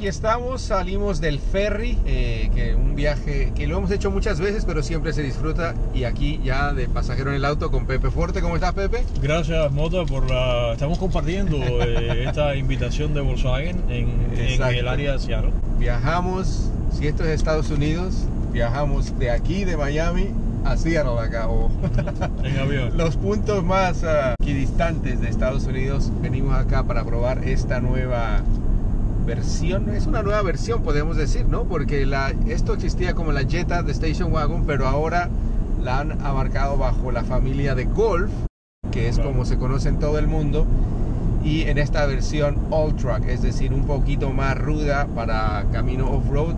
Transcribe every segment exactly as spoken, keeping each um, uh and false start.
aquí estamos, salimos del ferry, eh, que un viaje que lo hemos hecho muchas veces, pero siempre se disfruta. Y aquí ya de pasajero en el auto con Pepe Forte. ¿Cómo estás, Pepe? Gracias, Mota, por la... Estamos compartiendo eh, esta invitación de Volkswagen en, en el área de Seattle. Viajamos, si esto es Estados Unidos, viajamos de aquí, de Miami, a Seattle acá. O en avión. Los puntos más uh, equidistantes de Estados Unidos. Venimos acá para probar esta nueva versión. Es una nueva versión, podemos decir, ¿no? Porque la, esto existía como la Jetta de Station Wagon, pero ahora la han abarcado bajo la familia de Golf, que es como se conoce en todo el mundo, y en esta versión All Truck, es decir, un poquito más ruda para camino off-road.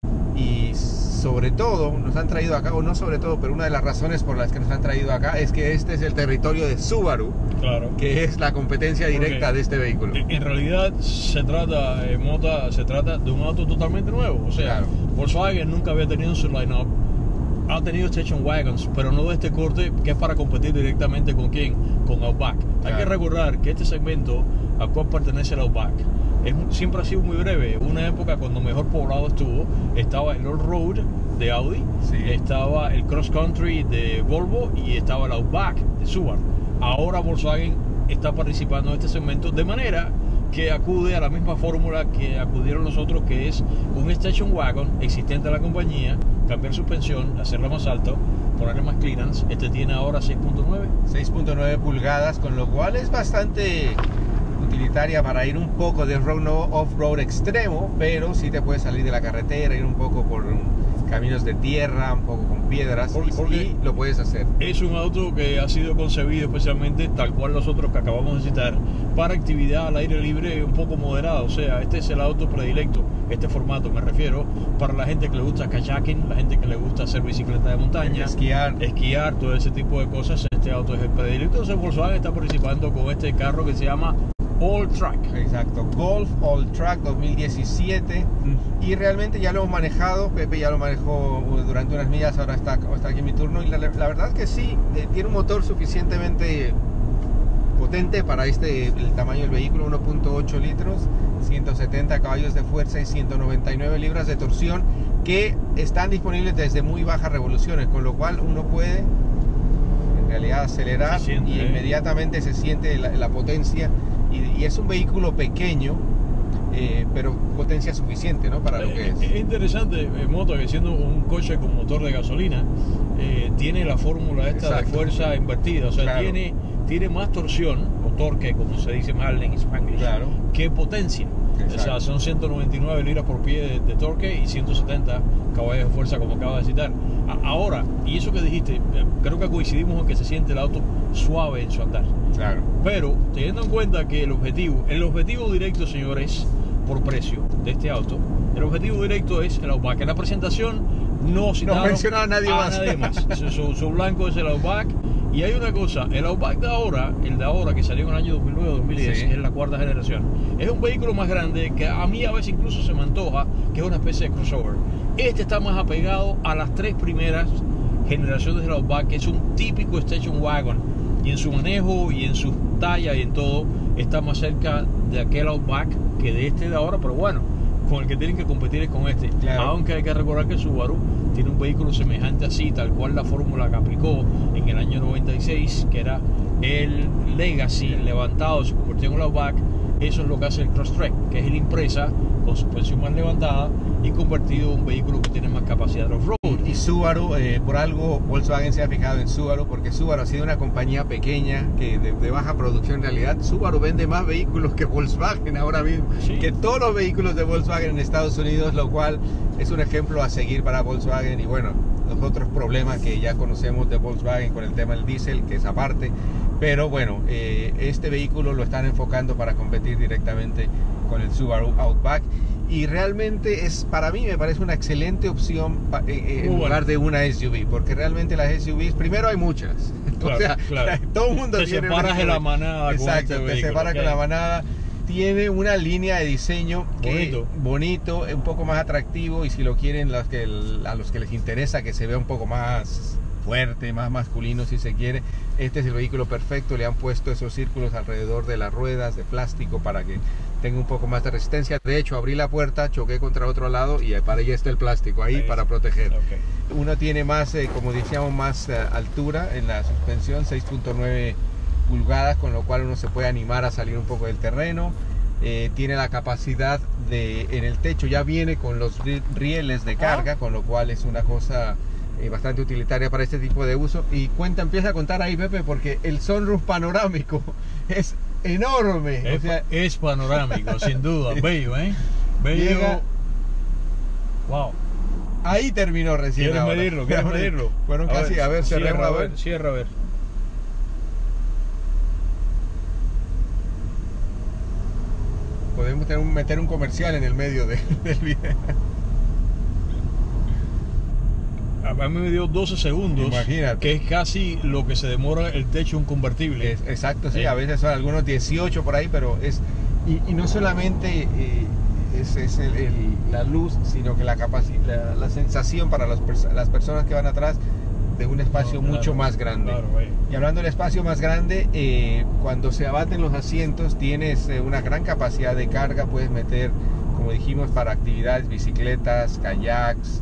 Y sobre todo nos han traído acá, o no sobre todo, pero una de las razones por las que nos han traído acá es que este es el territorio de Subaru, claro, que es la competencia directa Porque de este vehículo. En realidad se trata, eh, Mota, se trata de un auto totalmente nuevo. O sea, Claro. Volkswagen nunca había tenido en su line-up, ha tenido station wagons, pero no de este corte, que es para competir directamente con quién, con Outback. Hay Claro. que recordar que este segmento al cual pertenece el Outback es, siempre ha sido muy breve. Una época cuando mejor poblado estuvo, estaba el All-Road de Audi, Sí. estaba el Cross Country de Volvo y estaba el Outback de Subaru. Ahora Volkswagen está participando en este segmento de manera que acude a la misma fórmula que acudieron los otros, que es un station wagon existente en la compañía, cambiar suspensión, hacerla más alto, ponerle más clearance. Este tiene ahora seis punto nueve. seis punto nueve pulgadas, con lo cual es bastante utilitaria para ir un poco de road, no off-road extremo, pero sí te puedes salir de la carretera, ir un poco por um, caminos de tierra, un poco con piedras, Porque- y, porque- y lo puedes hacer. Es un auto que ha sido concebido especialmente, tal cual los otros que acabamos de citar, para actividad al aire libre un poco moderada. O sea, este es el auto predilecto, este formato me refiero, para la gente que le gusta kayaking, la gente que le gusta hacer bicicleta de montaña, Esquiar. esquiar, todo ese tipo de cosas. Este auto es el predilecto. Entonces Volkswagen está participando con este carro que se llama All Truck. Exacto, Golf All Truck dos mil diecisiete. Y realmente ya lo hemos manejado. Pepe ya lo manejó durante unas millas, ahora está, está aquí en mi turno. Y la, la verdad es que sí, eh, tiene un motor suficientemente potente para este, el tamaño del vehículo, uno punto ocho litros, ciento setenta caballos de fuerza y ciento noventa y nueve libras de torsión, que están disponibles desde muy bajas revoluciones, con lo cual uno puede en realidad acelerar Se siente, y ¿eh? inmediatamente se siente la, la potencia. Y, y es un vehículo pequeño, eh, pero potencia suficiente, ¿no? Para lo que es. Es interesante, eh, Moto, que siendo un coche con motor de gasolina, eh, tiene la fórmula esta Exacto. de fuerza invertida. O sea, Claro. tiene, tiene más torsión, o torque, como se dice mal en Spanglish, Claro. que potencia. Exacto. O sea, son ciento noventa y nueve libras por pie de, de torque y ciento setenta caballos de fuerza, como acabas de citar. A- ahora, y eso que dijiste, eh, creo que coincidimos en que se siente el auto suave en su andar. Claro. Pero teniendo en cuenta que el objetivo, el objetivo directo, señores, por precio de este auto, el objetivo directo es el Outback. En la presentación no citaron mencionaba a nadie más. nadie más. Su, su- su blanco es el Outback. Y hay una cosa, el Outback de ahora, el de ahora que salió en el año dos mil nueve dos mil diez, Sí. que es la cuarta generación, es un vehículo más grande que a mí a veces incluso se me antoja que es una especie de crossover. Este está más apegado a las tres primeras generaciones del Outback, que es un típico station wagon, y en su manejo y en su talla y en todo está más cerca de aquel Outback que de este de ahora. Pero bueno, con el que tienen que competir es con este. Claro. Aunque hay que recordar que Subaru tiene un vehículo semejante así, tal cual la fórmula que aplicó en el año noventa y seis, que era el Legacy levantado, se convirtió en el Outback. Eso es lo que hace el Crosstrek, que es el Impreza con suspensión más levantada y convertido en un vehículo que tiene más capacidad de off-road. Y Subaru, eh, por algo Volkswagen se ha fijado en Subaru, porque Subaru ha sido una compañía pequeña, que de, de baja producción en realidad. Subaru vende más vehículos que Volkswagen ahora mismo, Sí. que todos los vehículos de Volkswagen en Estados Unidos, lo cual es un ejemplo a seguir para Volkswagen. Y bueno, los otros problemas que ya conocemos de Volkswagen con el tema del diésel, que es aparte. Pero bueno, eh, este vehículo lo están enfocando para competir directamente con el Subaru Outback. Y realmente es, para mí me parece una excelente opción pa- eh, eh, en Muy lugar bueno. de una S U V, porque realmente las S U Vs, primero hay muchas, Claro, o sea, claro. todo el mundo Te tiene separas una de la S U V. manada con Exacto, este te vehículo, separas ok. con la manada. Tiene una línea de diseño que Bonito. bonito, un poco más atractivo, y si lo quieren los que, a los que les interesa que se vea un poco más fuerte, más masculino si se quiere. Este es el vehículo perfecto, le han puesto esos círculos alrededor de las ruedas de plástico para que tenga un poco más de resistencia. De hecho, abrí la puerta, choqué contra otro lado y para allá está el plástico ahí, ahí para proteger. Okay. Uno tiene más, eh, como decíamos, más eh, altura en la suspensión, seis punto nueve pulgadas, con lo cual uno se puede animar a salir un poco del terreno. Eh, tiene la capacidad de, en el techo ya viene con los rieles de carga, ah. con lo cual es una cosa eh, bastante utilitaria para este tipo de uso. Y cuenta, empieza a contar ahí, Pepe, porque el sunroof panorámico es enorme. Es, o sea, es panorámico, sin duda. Bello, ¿eh? Bello. Llega... Wow. Ahí terminó recién. ¿Quieres ahora. medirlo? ¿Quieres medirlo? Fueron a casi, ver, a ver, cerremos a ver. Cierra a ver. Podemos tener un, meter un comercial en el medio de, del video. A mí me dio doce segundos. Imagínate. Que es casi lo que se demora el techo de un convertible. Es, exacto, sí. Eh. A veces son algunos dieciocho por ahí, pero es... Y, y no solamente eh, es, es el, el, la luz, sino que la, la, la sensación para las, pers las personas que van atrás de un espacio no, claro, mucho más grande. Claro, y hablando del espacio más grande, eh, cuando se abaten los asientos tienes eh, una gran capacidad de carga. Puedes meter, como dijimos, para actividades, bicicletas, kayaks,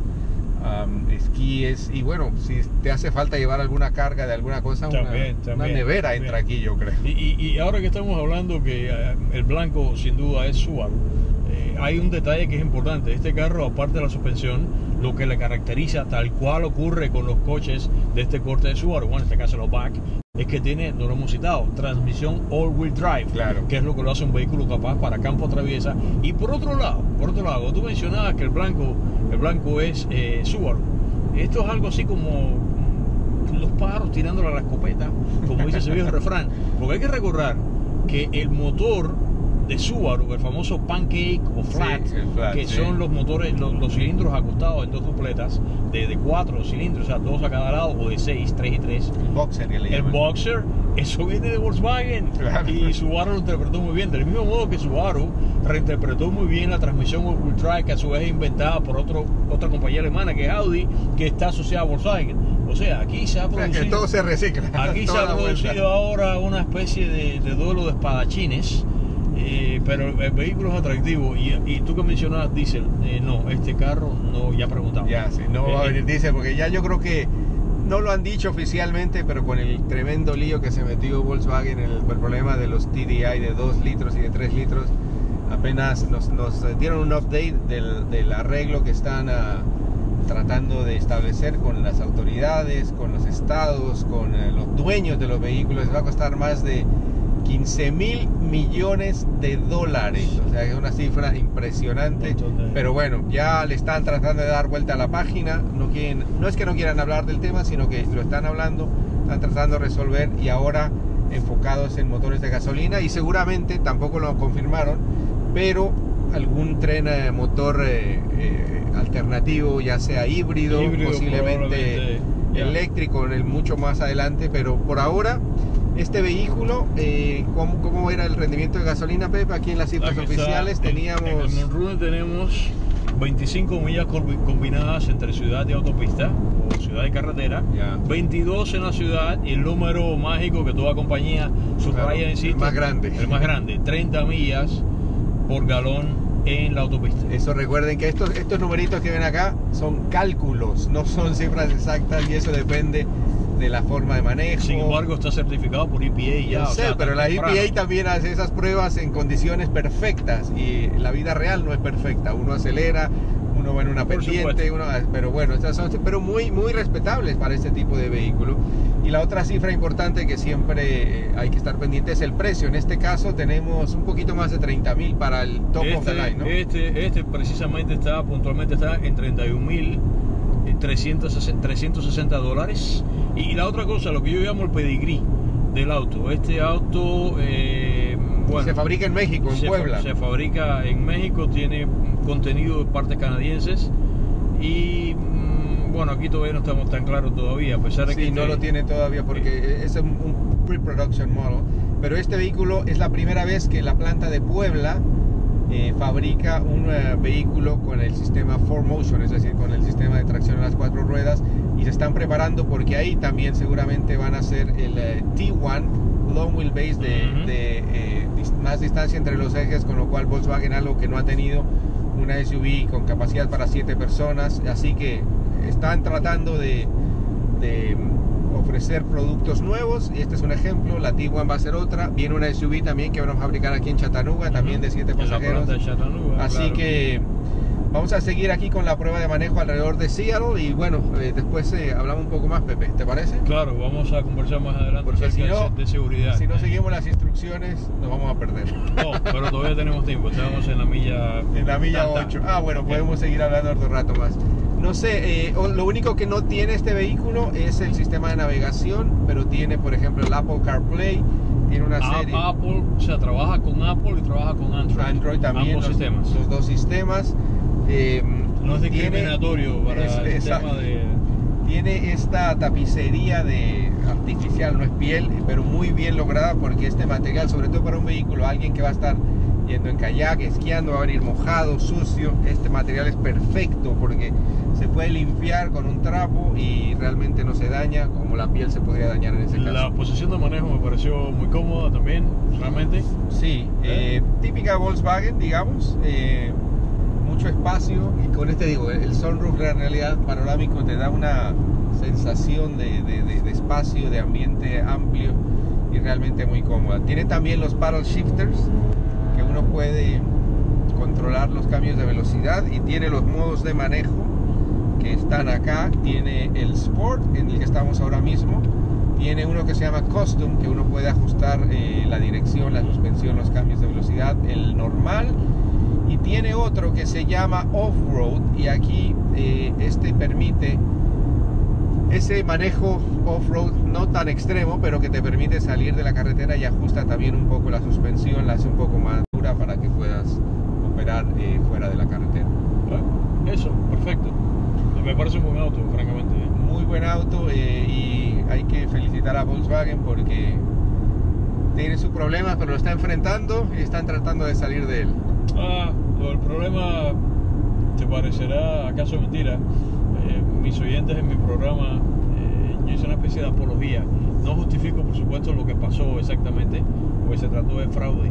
um, esquíes, y bueno, si te hace falta llevar alguna carga de alguna cosa, también, una, también, una nevera también. entra aquí, yo creo. Y, y, y ahora que estamos hablando que uh, el blanco sin duda es Subaru, eh, hay un detalle que es importante. Este carro, aparte de la suspensión, lo que le caracteriza, tal cual ocurre con los coches de este corte de Subaru, bueno, en este caso los back, es que tiene, no lo hemos citado, transmisión all-wheel drive, claro, que es lo que lo hace un vehículo capaz para campo traviesa. Y por otro lado, por otro lado, tú mencionabas que el blanco, el blanco es eh, Subaru. Esto es algo así como los pájaros tirándole a la escopeta, como dice ese viejo refrán, porque hay que recordar que el motor de Subaru, el famoso pancake o flat, sí, flat que sí. son los motores, los, los cilindros acostados en dos dupletas de, de cuatro cilindros, o sea, dos a cada lado, o de seis, tres y tres. El boxer que le El llaman. boxer, eso viene de Volkswagen, claro. Y Subaru lo interpretó muy bien, del mismo modo que Subaru reinterpretó muy bien la transmisión all-wheel drive, que a su vez es inventada por otro, otra compañía alemana, que es Audi, que está asociada a Volkswagen. O sea, aquí se ha producido... O sea, que todo se recicla. Aquí se ha producido ahora una especie de, de duelo de espadachines. Eh, pero el, el vehículo es atractivo. Y, y tú que mencionabas diésel, eh, no, este carro no, ya preguntamos. Ya, sí, no eh, va a venir diésel, porque ya yo creo que no lo han dicho oficialmente, pero con el tremendo lío que se metió Volkswagen, el, el problema de los T D I de dos litros y de tres litros, apenas nos, nos dieron un update del, del arreglo que están uh, tratando de establecer con las autoridades, con los estados, con uh, los dueños de los vehículos. Les va a costar más de quince mil millones de dólares, o sea, es una cifra impresionante, pero bueno, ya le están tratando de dar vuelta a la página. No quieren, no es que no quieran hablar del tema, sino que lo están hablando, están tratando de resolver, y ahora enfocados en motores de gasolina, y seguramente, tampoco lo confirmaron, pero algún tren eh, motor eh, eh, alternativo, ya sea híbrido, híbrido posiblemente eléctrico, en el mucho más adelante, pero por ahora este vehículo, eh, ¿cómo, ¿cómo era el rendimiento de gasolina, Pepe? Aquí en las cifras oficiales está, teníamos... En el Monrunner tenemos veinticinco millas combinadas entre ciudad y autopista, o ciudad y carretera, yeah. veintidós en la ciudad, y el número mágico que toda compañía subraya, claro, insiste, el más grande. El más grande, treinta millas por galón en la autopista. Eso, recuerden que estos, estos numeritos que ven acá son cálculos, no son cifras exactas, y eso depende de la forma de manejo. Sin embargo, está certificado por E P A ya. No sé, o sea, pero la E P A también hace esas pruebas en condiciones perfectas, y la vida real no es perfecta. Uno acelera, uno va en una pendiente, uno, pero bueno, estas son pero muy, muy respetables para este tipo de vehículo. Y la otra cifra importante que siempre hay que estar pendiente es el precio. En este caso tenemos un poquito más de treinta mil para el top este, of the line, ¿no? Este, este precisamente está, puntualmente está en treinta y un mil trescientos sesenta dólares. Y la otra cosa, lo que yo llamo el pedigrí del auto. Este auto, eh, bueno, se fabrica en México, en se Puebla. Fa se fabrica en México, tiene contenido de partes canadienses. Y mmm, bueno, aquí todavía no estamos tan claros todavía, a pesar de sí, que... Sí, no este, lo tiene todavía porque eh, es un, un pre-production model. Pero este vehículo es la primera vez que la planta de Puebla eh, fabrica un uh, vehículo con el sistema four motion, es decir, con el sistema de tracción en las cuatro ruedas, y se están preparando porque ahí también seguramente van a hacer el uh, T uno long wheelbase de, uh-huh. de eh, más distancia entre los ejes, con lo cual Volkswagen, algo que no ha tenido, una S U V con capacidad para siete personas, así que están tratando de, de ofrecer productos nuevos, y este es un ejemplo. La T uno va a ser otra. Viene una S U V también que van a fabricar aquí en Chattanooga, uh-huh. también de siete pasajeros, de Chattanooga, así claro. que vamos a seguir aquí con la prueba de manejo alrededor de Seattle, y bueno, eh, después eh, hablamos un poco más, Pepe, ¿te parece? Claro, vamos a conversar más adelante. Porque si no, de seguridad. Si no seguimos las instrucciones, nos vamos a perder. No, pero todavía tenemos tiempo, estamos en la milla... En la milla tanta. ocho. Ah, bueno, podemos seguir hablando otro rato más. No sé, eh, lo único que no tiene este vehículo es el sistema de navegación, pero tiene, por ejemplo, el Apple CarPlay, tiene una A- serie... Apple, o sea, trabaja con Apple y trabaja con Android. Android también, ambos los, sistemas. los dos sistemas. Eh, No es tiene- discriminatorio para es- el exacto. tema de... Tiene esta tapicería de artificial, no es piel, pero muy bien lograda, porque este material, sobre todo para un vehículo, alguien que va a estar yendo en kayak, esquiando, va a venir mojado, sucio, este material es perfecto porque se puede limpiar con un trapo y realmente no se daña como la piel se podría dañar en ese caso. La posición de manejo me pareció muy cómoda también, realmente. Sí, eh, típica Volkswagen, digamos, eh, mucho espacio, y con este digo, el sunroof en realidad panorámico te da una sensación de, de, de, de espacio, de ambiente amplio y realmente muy cómoda. Tiene también los paddle shifters, que uno puede controlar los cambios de velocidad, y tiene los modos de manejo que están acá. Tiene el Sport, en el que estamos ahora mismo. Tiene uno que se llama Custom, que uno puede ajustar eh, la dirección, la suspensión, los cambios de velocidad. El normal. Y tiene otro que se llama Off-Road, y aquí eh, este permite ese manejo off-road no tan extremo, pero que te permite salir de la carretera y ajusta también un poco la suspensión, la hace un poco más dura para que puedas operar eh, fuera de la carretera. Eso, perfecto. Me parece un buen auto, francamente. Muy buen auto, eh, y hay que felicitar a Volkswagen porque tiene sus problemas, pero lo está enfrentando y están tratando de salir de él. Ah, lo del problema te parecerá acaso mentira. Eh, mis oyentes en mi programa, eh, yo hice una especie de apología. No justifico, por supuesto, lo que pasó exactamente, porque se trató de fraude.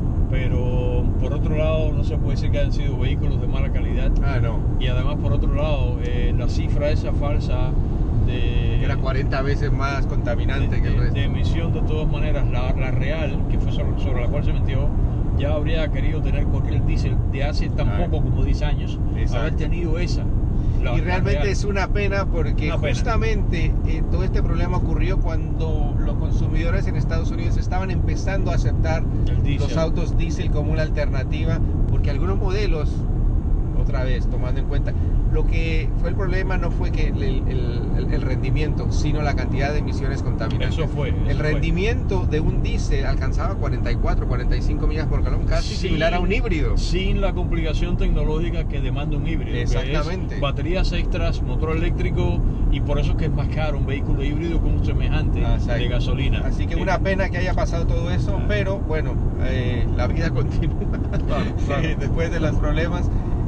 Pero por otro lado, no se puede decir que hayan sido vehículos de mala calidad. Ah, no. Y además, por otro lado, eh, la cifra esa falsa de... Era cuarenta veces más contaminante de, que el de, resto. de emisión, de todas maneras, la, la real, que fue sobre, sobre la cual se metió, ya habría querido tener cualquier diésel de hace tan Ah, poco como diez años, exacto. haber tenido esa. La, Y la realmente real. es una pena porque Una pena. justamente eh, todo este problema ocurrió cuando los consumidores en Estados Unidos estaban empezando a aceptar El diésel. los autos diésel como una alternativa, porque algunos modelos, otra vez tomando en cuenta, lo que fue el problema no fue que el, el, el- el rendimiento, sino la cantidad de emisiones contaminantes. Eso fue, eso el fue. rendimiento de un diésel alcanzaba cuarenta y cuatro, cuarenta y cinco millas por galón, casi Sin- similar a un híbrido. Sin la complicación tecnológica que demanda un híbrido. que Exactamente. es baterías extras, motor eléctrico, y por eso es que es más caro un vehículo híbrido con un semejante Ah, exacto. de gasolina. Así que Eh, una pena que haya pasado todo eso, Ah. pero bueno, eh, la vida continúa Claro, claro. después de los problemas,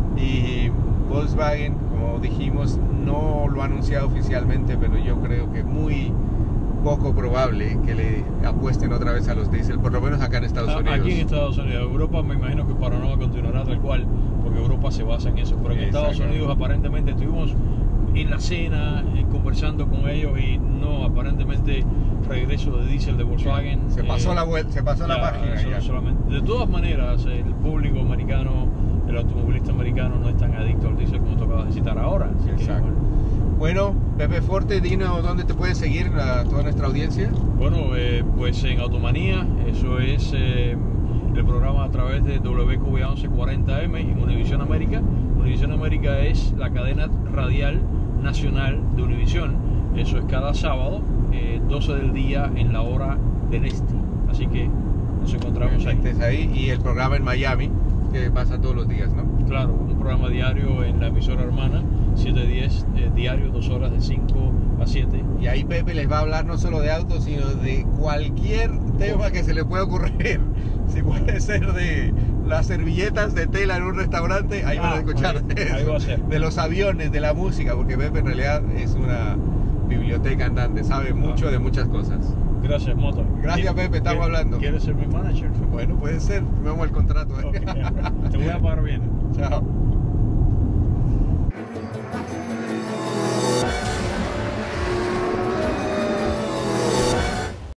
y Volkswagen, como dijimos, no lo ha anunciado oficialmente, pero yo creo que muy poco probable que le apuesten otra vez a los diésel, por lo menos acá en Estados a- Unidos. Aquí en Estados Unidos. Europa me imagino que para Nova continuará tal cual, porque Europa se basa en eso. Pero en Estados Exacto. Unidos aparentemente estuvimos en la cena eh, conversando con ellos, y no, aparentemente regreso de diésel de Volkswagen. Se pasó eh, la vuelta, se pasó la ya, página eso ya. solamente- de todas maneras, el público americano, el automovilista americano no es tan adicto al diésel como tú acabas de citar ahora. Así que, Exacto. bueno. Bueno, Pepe Forte, dinos dónde te puede seguir a toda nuestra audiencia. Bueno, eh, pues en Automanía, eso es eh, el programa a través de W Q B once cuarenta M en Univisión América. Univisión América es la cadena radial nacional de Univisión. Eso es cada sábado, eh, doce del día en la hora del este. Así que nos encontramos ahí. Estés ahí, y el programa en Miami, que pasa todos los días, ¿no? Claro, un programa diario en la emisora hermana, siete diez, eh, diario, dos horas de cinco a siete. Y ahí Pepe les va a hablar no solo de autos, sino de cualquier tema que se le pueda ocurrir. Si puede ser de las servilletas de tela en un restaurante, ahí Ah, van a escuchar ahí- de, ahí va a ser. de los aviones, de la música, porque Pepe en realidad es una biblioteca andante, sabe mucho de muchas cosas. Gracias, Moto. Gracias, Pepe, estamos ¿Quieres- hablando. ¿Quieres ser mi manager? Bueno, puede ser, vemos el contrato. ¿eh? Ok, te voy a pagar bien. Chao.